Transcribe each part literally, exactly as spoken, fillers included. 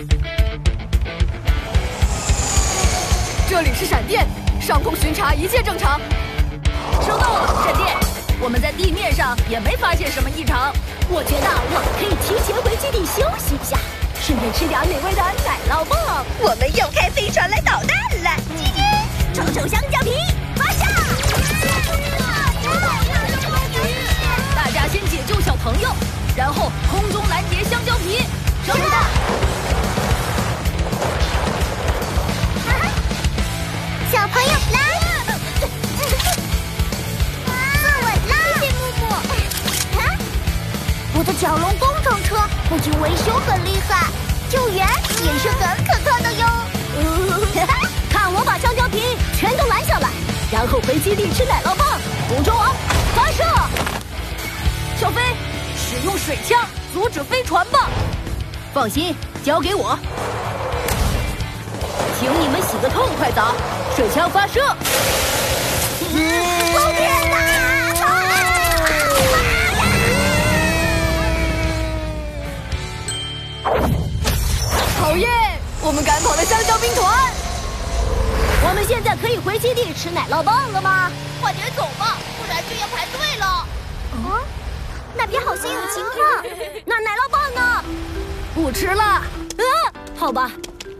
这里是闪电，上空巡查一切正常。 收到了，闪电。我们在地面上也没发现什么异常。 我觉得我们可以提前回基地休息一下，顺便吃点美味的奶酪棒。 我们又开飞船来捣蛋了，叽叽！ 臭臭香蕉皮，发射！ 大家先解救小朋友，然后空中拦截香蕉皮。收到。 小朋友来。 我的角龙工程车不仅维修很厉害，救援也是很可靠的哟。 看我把香蕉皮全都拦下来，然后回基地吃奶酪棒。捕捉网发射！ 小飞，使用水枪阻止飞船吧。放心，交给我。请你们洗个痛快澡。水枪发射！ 我天哪！ 好耶！我们赶跑了香蕉兵团。 我们现在可以回基地吃奶酪棒了吗？ 快点走吧，不然就要排队了。啊，那边好像有情况。 那奶酪棒呢？ 不吃了。 啊，好吧。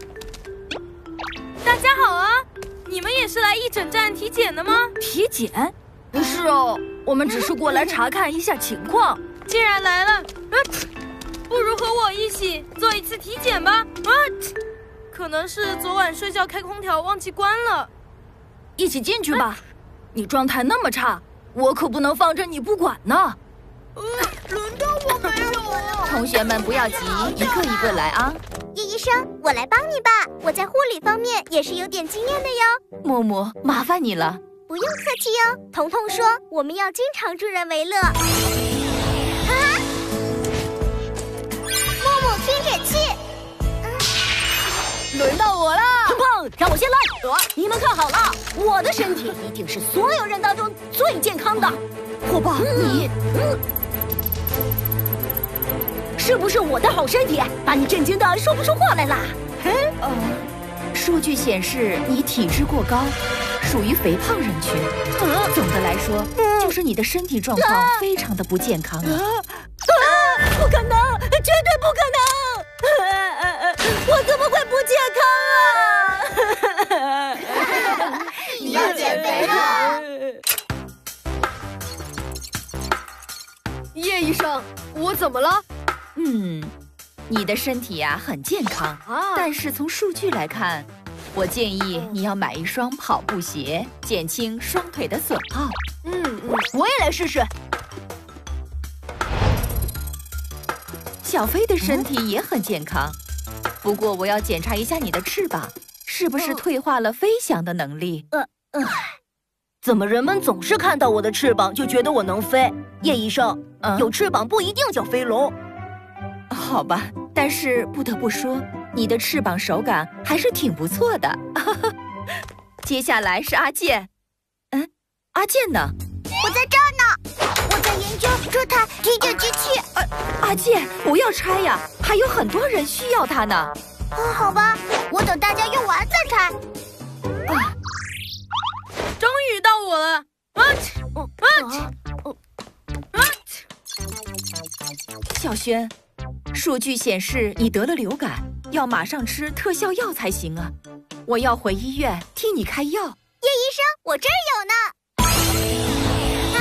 大家好啊！你们也是来义诊站体检的吗？ 体检？是哦，我们只是过来查看一下情况。 既然来了，啊，不如和我一起做一次体检吧。啊，可能是昨晚睡觉开空调忘记关了。 一起进去吧。你状态那么差，我可不能放着你不管呢。 呃，轮到我没有。 同学们不要急，一个一个来啊。 叶医生，我来帮你吧。我在护理方面也是有点经验的哟。 木木，麻烦你了。 不用客气哟。彤彤说我们要经常助人为乐。啊！木木听诊器。 嗯、轮到我了。 胖胖，让我先来。呃、你们看好了，我的身体一定是所有人当中最健康的。 火爆，你。 嗯 是不是我的好身体把你震惊的说不出话来啦？ 呃，数据显示你体质过高，属于肥胖人群。 啊、 总的来说，嗯、就是你的身体状况、啊、非常的不健康啊！ 啊，不可能，绝对不可能！啊、我怎么会不健康啊？你要减肥了。 叶医生，我怎么了？ 嗯，你的身体呀、啊、很健康， 啊、 但是从数据来看，我建议你要买一双跑步鞋，减轻双腿的损耗。 嗯嗯，我也来试试。 小飞的身体也很健康，嗯、不过我要检查一下你的翅膀，是不是退化了飞翔的能力？ 呃呃，怎么人们总是看到我的翅膀就觉得我能飞？叶医生，嗯、有翅膀不一定叫飞龙。 好吧，但是不得不说，你的翅膀手感还是挺不错的。接下来是阿健，嗯，阿健呢？ 我在这儿呢，我在研究这台体检机器。 啊、阿健，不要拆呀，还有很多人需要它呢。 哦，好吧，我等大家用完再拆。 啊，终于到我了！啊啊啊！ 小轩。 数据显示你得了流感，要马上吃特效药才行啊！我要回医院替你开药。叶医生，我这儿有呢。啊！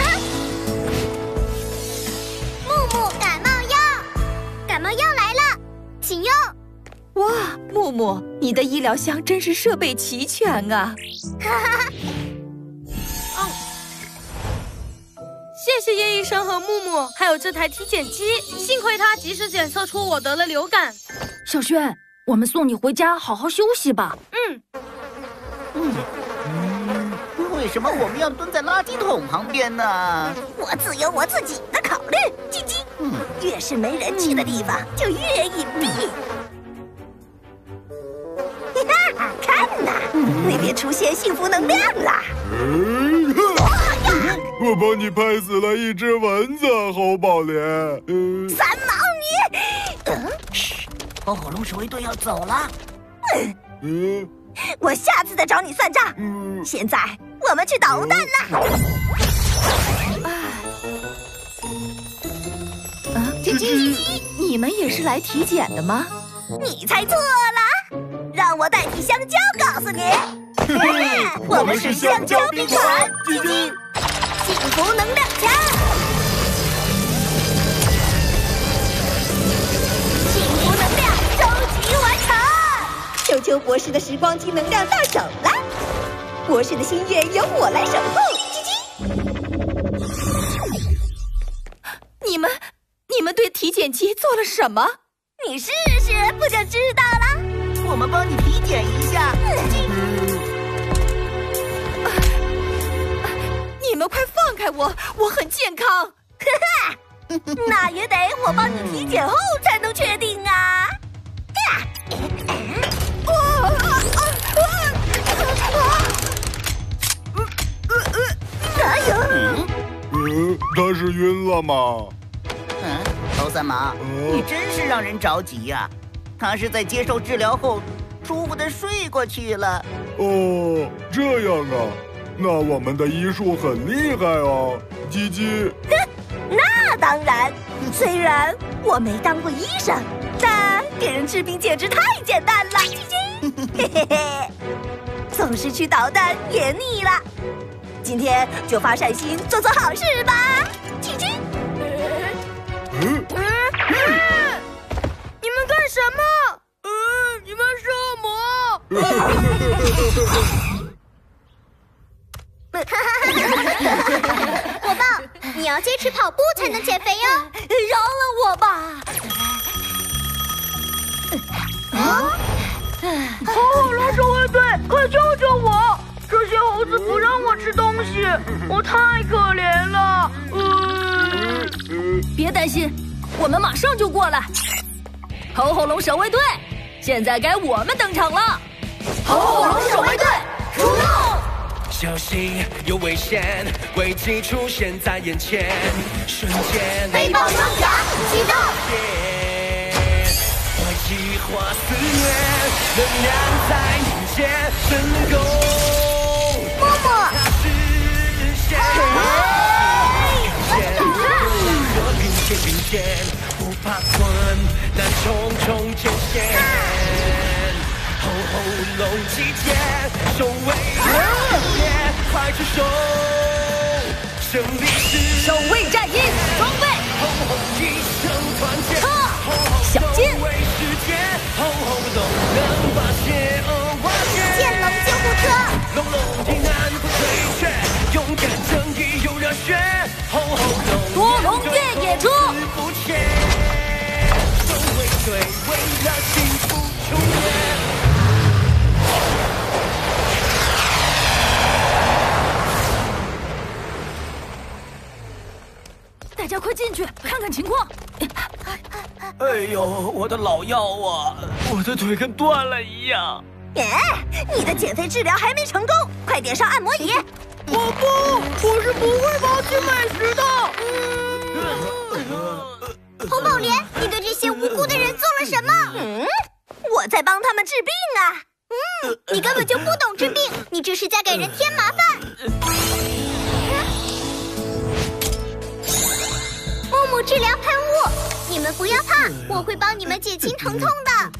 木木感冒药，感冒药来了，请用。 哇，木木，你的医疗箱真是设备齐全啊！ 哈哈。 嗯。 谢谢叶医生和木木，还有这台体检机，幸亏他及时检测出我得了流感。 小轩，我们送你回家，好好休息吧。 嗯。 嗯嗯，为什么我们要蹲在垃圾桶旁边呢？ 我自有我自己的考虑，叽叽。嗯，越是没人气的地方，就越隐蔽。哈哈，看呐，那边出现幸福能量了。 嗯 我帮你拍死了一只蚊子，侯宝莲。嗯， 三毛你，嗯，嘘， 红火龙守卫队要走了。 嗯， 我下次再找你算账。 嗯， 现在我们去捣蛋啦！ 啊，叽叽叽叽，你们也是来体检的吗？ 你猜错了，让我代替香蕉告诉你。我们是香蕉兵团，叽叽，幸福能量枪，幸福能量收集完成。 球球博士的时光机能量到手了，博士的心愿由我来守护。叽叽， 你们，你们对体检机做了什么？ 你试试不就知道了？ 我们帮你体检一下。 你们快放开我，我很健康。 呵呵，那也得我帮你体检后才能确定啊。哪有？ 嗯，他是晕了吗？ 嗯，头三毛，你真是让人着急呀！他是在接受治疗后，舒服的睡过去了。 哦，这样啊，那我们的医术很厉害哦，叽叽。 那当然，虽然我没当过医生，但给人治病简直太简单了，叽叽。嘿嘿嘿，总是去捣蛋也腻了，今天就发善心做做好事吧，叽叽。 嗯。 你们干什么？嗯，你们是恶魔！ 火爆，你要坚持跑步才能减肥哟！ 饶了我吧！ 啊！好好龙守卫队，快救救我！这些猴子不让我吃东西，我太可怜了。 嗯，别担心，我们马上就过来。吼吼龙守卫队，现在该我们登场了！吼吼龙守卫队出动！ 小心有危险，危机出现在眼前，瞬间飞豹装甲启动！ 坏计划肆虐，能量在凝结，成功。 默默， 实现。并肩并肩，不怕困难重重艰险。吼吼龙集结，守卫烈，快出手！胜利是守卫战衣装备， 吼吼一生团结， 小金为世界，吼吼龙能把邪恶瓦解。 剑龙救护车， 龙龙阴暗不退却，勇敢正义有热血，吼吼龙多龙越野车不懈，守卫队为了幸福冲越。 大家快进去看看情况。 哎呦，我的老腰啊，我的腿跟断了一样。 哎，你的减肥治疗还没成功，快点上按摩椅。 我不，我是不会抛弃美食的。 红宝莲，你对这些无辜的人做了什么？ 嗯，我在帮他们治病啊。 嗯，你根本就不懂治病，你只是在给人添麻烦。木木治疗喷雾，你们不要怕，我会帮你们减轻疼痛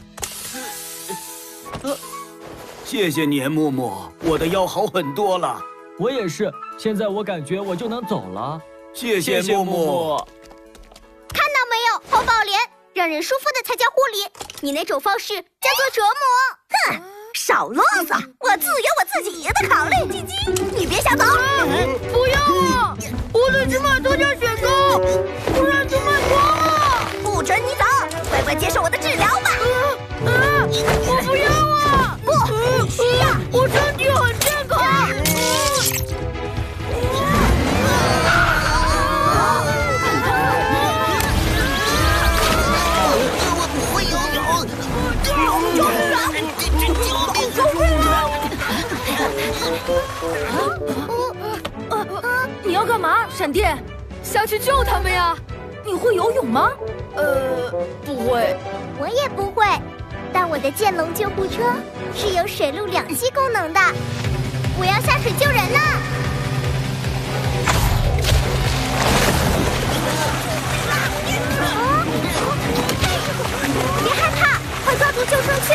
的。 呃，谢谢你，木木，我的腰好很多了。 我也是，现在我感觉我就能走了。 谢谢木木。 看到没有，红宝莲，让人舒服的才叫护理，你那种方式叫做折磨。 哼，少啰嗦，我自有我自己的考虑。叽叽，你别想走。 不要啊！我得去买特价雪糕，不然就卖光了。 不准你走，乖乖接受我的治疗吧。 嗯嗯，我不要啊！ 不，你需要。 我身体很健康。 我不会游泳。救命啊！救命啊！ 你要干嘛？闪电，下去救他们呀！ 你会游泳吗？呃，不会。 我也不会，但我的剑龙救护车是有水陆两栖功能的。我要下水救人了！别害怕，快抓住救生圈！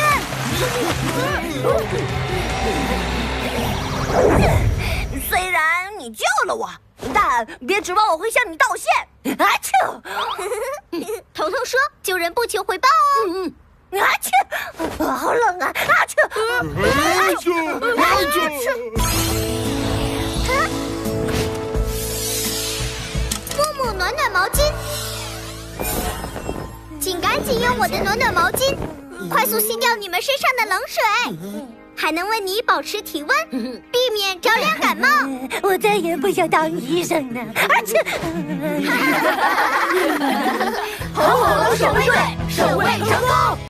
虽然你救了我，但别指望我会向你道谢。啊啾！ 头头说救人不求回报哦。 嗯嗯。啊啾！好冷啊！啊啾！ 啊啾！啊啾！ 木木暖暖毛巾，请赶紧用我的暖暖毛巾，快速吸掉你们身上的冷水，还能为你保持体温，避免着凉感冒。 我再也不想当医生了。啊啾！ 好好龙守卫队，守卫成功。